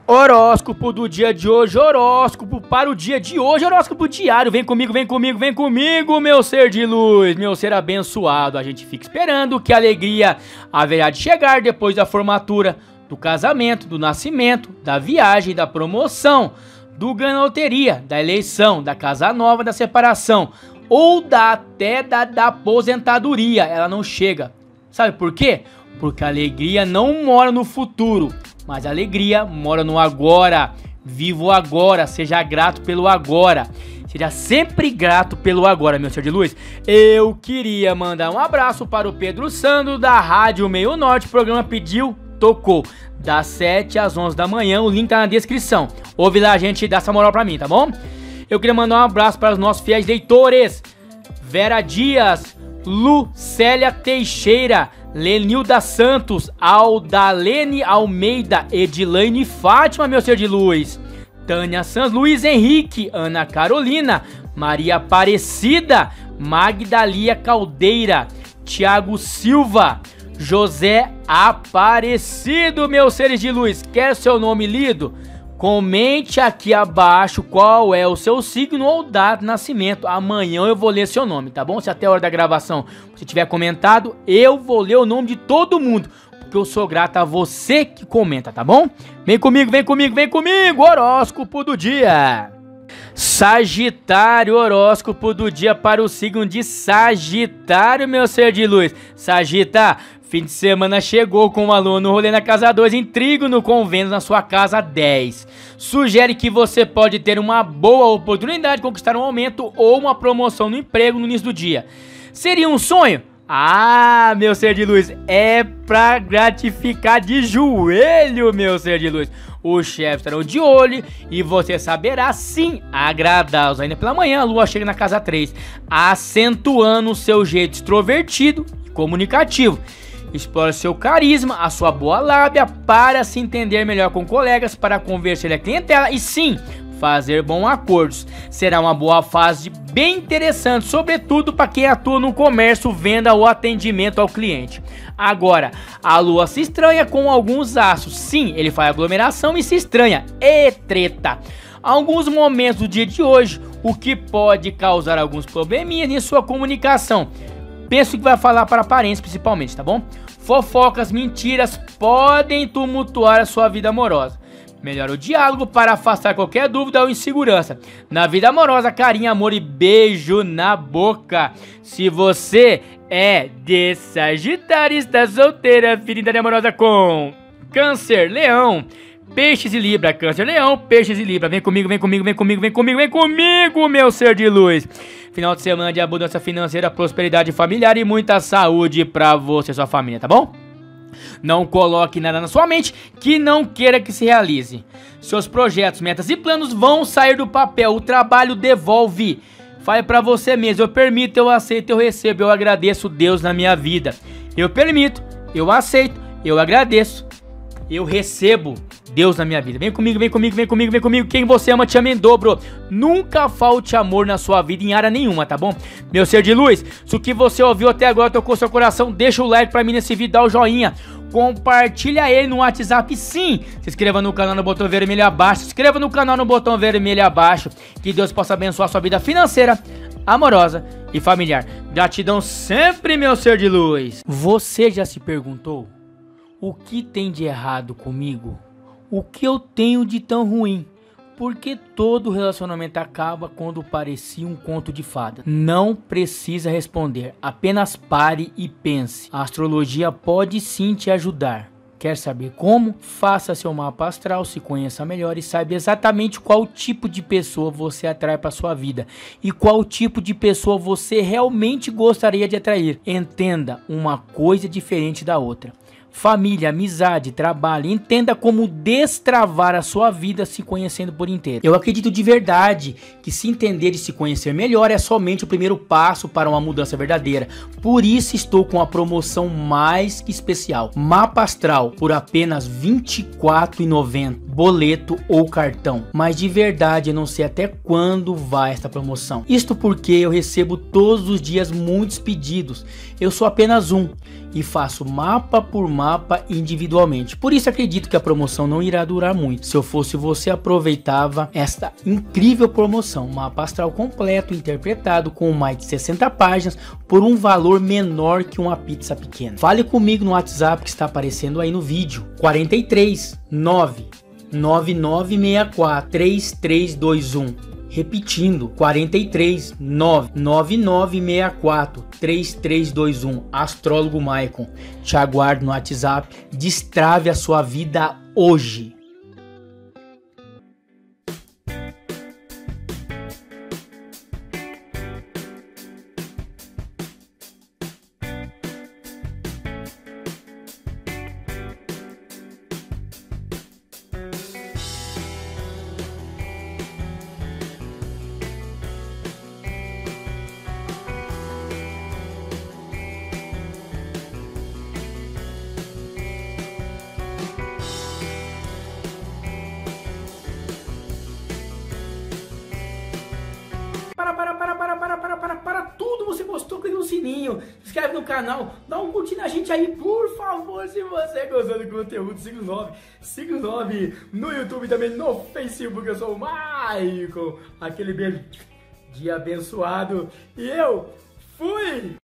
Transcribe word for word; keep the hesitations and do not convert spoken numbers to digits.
Horóscopo do dia de hoje, horóscopo para o dia de hoje, horóscopo diário. Vem comigo, vem comigo, vem comigo, meu ser de luz, meu ser abençoado. A gente fica esperando que a alegria haverá de chegar depois da formatura, do casamento, do nascimento, da viagem, da promoção, do ganho na loteria, da eleição, da casa nova, da separação ou da, até da, da aposentadoria. Ela não chega. Sabe por quê? Porque a alegria não mora no futuro, mas a alegria mora no agora. Viva o agora, seja grato pelo agora. Seja sempre grato pelo agora, meu ser de luz. Eu queria mandar um abraço para o Pedro Sandro, da Rádio Meio Norte. O programa Pediu, Tocou. Das sete às onze da manhã, o link tá na descrição. Ouve lá, gente, dá essa moral pra mim, tá bom? Eu queria mandar um abraço para os nossos fiéis leitores. Vera Dias, Lucélia Teixeira, Lenilda Santos, Aldalene Almeida, Edilane Fátima, meu ser de luz, Tânia Santos, Luiz Henrique, Ana Carolina, Maria Aparecida, Magdalia Caldeira, Tiago Silva, José Aparecido, meus seres de luz. Quer seu nome lido? Comente aqui abaixo qual é o seu signo ou data de nascimento. Amanhã eu vou ler seu nome, tá bom? Se até a hora da gravação você tiver comentado, eu vou ler o nome de todo mundo, porque eu sou grato a você que comenta, tá bom? Vem comigo, vem comigo, vem comigo! Horóscopo do dia. Sagitário, horóscopo do dia para o signo de Sagitário, meu ser de luz. Sagita, fim de semana chegou com um aluno no rolê na casa dois, em trígono com Vênus na sua casa dez. Sugere que você pode ter uma boa oportunidade de conquistar um aumento ou uma promoção no emprego no início do dia. Seria um sonho? Ah, meu ser de luz, é pra gratificar de joelho, meu ser de luz. Os chefes estarão de olho e você saberá sim agradá-los. Ainda pela manhã a lua chega na casa três, acentuando o seu jeito extrovertido e comunicativo. Explore seu carisma, a sua boa lábia para se entender melhor com colegas, para convencer a clientela e sim, fazer bons acordos. Será uma boa fase bem interessante, sobretudo para quem atua no comércio, venda ou atendimento ao cliente. Agora, a lua se estranha com alguns astros. Sim, ele faz aglomeração e se estranha. E treta. Alguns momentos do dia de hoje, o que pode causar alguns probleminhas em sua comunicação. Penso que vai falar para parentes principalmente, tá bom? Fofocas, mentiras podem tumultuar a sua vida amorosa. Melhora o diálogo para afastar qualquer dúvida ou insegurança. Na vida amorosa, carinho, amor e beijo na boca. Se você é de Sagitário, está solteira, afinidade amorosa com Câncer, Leão, Peixes e Libra. Câncer, Leão, Peixes e Libra. Vem comigo, vem comigo, vem comigo, vem comigo, vem comigo, meu ser de luz. Final de semana de abundância financeira, prosperidade familiar e muita saúde pra você e sua família, tá bom? Não coloque nada na sua mente que não queira que se realize. Seus projetos, metas e planos vão sair do papel. O trabalho devolve. Fale pra você mesmo: eu permito, eu aceito, eu recebo, eu agradeço Deus na minha vida. Eu permito, eu aceito, eu agradeço, eu recebo Deus na minha vida. Vem comigo, vem comigo, vem comigo, vem comigo. Quem você ama te ama em dobro. Nunca falte amor na sua vida em área nenhuma, tá bom? Meu ser de luz, se o que você ouviu até agora tocou seu coração, deixa o like pra mim nesse vídeo, dá o joinha. Compartilha ele no WhatsApp, sim. Se inscreva no canal no botão vermelho abaixo. Se inscreva no canal no botão vermelho abaixo. Que Deus possa abençoar a sua vida financeira, amorosa e familiar. Gratidão sempre, meu ser de luz. Você já se perguntou: o que tem de errado comigo? O que eu tenho de tão ruim? Porque todo relacionamento acaba quando parecia um conto de fada. Não precisa responder, apenas pare e pense. A astrologia pode sim te ajudar. Quer saber como? Faça seu mapa astral, se conheça melhor e saiba exatamente qual tipo de pessoa você atrai para sua vida e qual tipo de pessoa você realmente gostaria de atrair. Entenda uma coisa diferente da outra. Família, amizade, trabalho, entenda como destravar a sua vida se conhecendo por inteiro. Eu acredito de verdade que se entender e se conhecer melhor é somente o primeiro passo para uma mudança verdadeira. Por isso estou com a promoção mais que especial. Mapa Astral por apenas vinte e quatro reais e noventa centavos. boleto ou cartão. Mas de verdade eu não sei até quando vai esta promoção. Isto porque eu recebo todos os dias muitos pedidos. Eu sou apenas um e faço mapa por mapa individualmente. Por isso acredito que a promoção não irá durar muito. Se eu fosse você, aproveitava esta incrível promoção. Mapa astral completo, interpretado com mais de sessenta páginas por um valor menor que uma pizza pequena. Fale comigo no WhatsApp que está aparecendo aí no vídeo. quarenta e três, nove, nove nove seis quatro, três três dois um. Repetindo, quarenta e três, nove, nove nove seis quatro, três três dois um. Astrólogo Maicon. Te aguardo no WhatsApp. Destrave a sua vida hoje. Para, para, para, para, para, para, para, para tudo, você gostou, clica no sininho, se inscreve no canal, dá um curtir na gente aí, por favor, se você gostou do conteúdo, signo nove, signo nove, no YouTube também, no Facebook, eu sou o Maicon, aquele beijo de abençoado, e eu fui!